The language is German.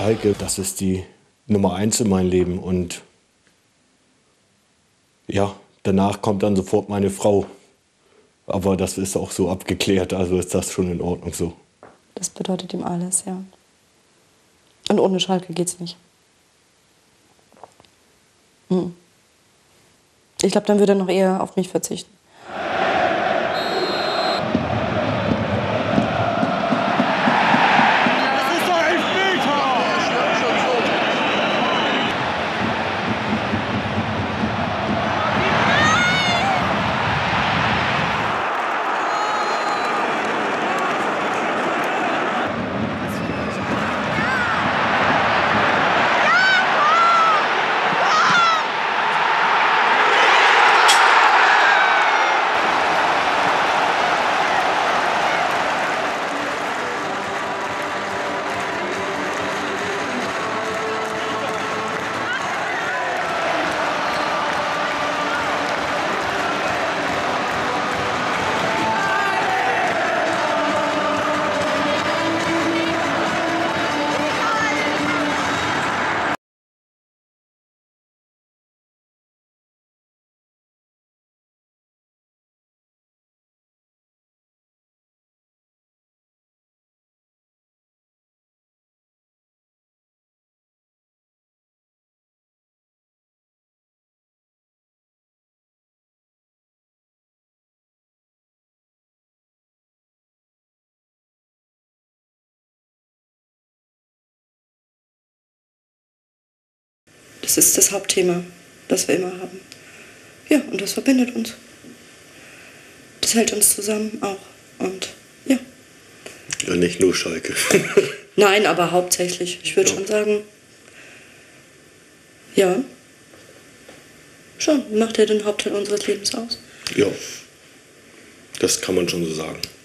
Schalke, das ist die Nummer 1 in meinem Leben. Und ja, danach kommt dann sofort meine Frau. Aber das ist auch so abgeklärt, also ist das schon in Ordnung so. Das bedeutet ihm alles, ja. Und ohne Schalke geht's nicht. Ich glaube, dann würde er noch eher auf mich verzichten. Das ist das Hauptthema, das wir immer haben. Ja, und das verbindet uns. Das hält uns zusammen auch. Und ja. Ja, nicht nur Schalke. Nein, aber hauptsächlich. Ich würde schon sagen, ja, schon. Macht er den Hauptteil unseres Lebens aus. Ja, das kann man schon so sagen.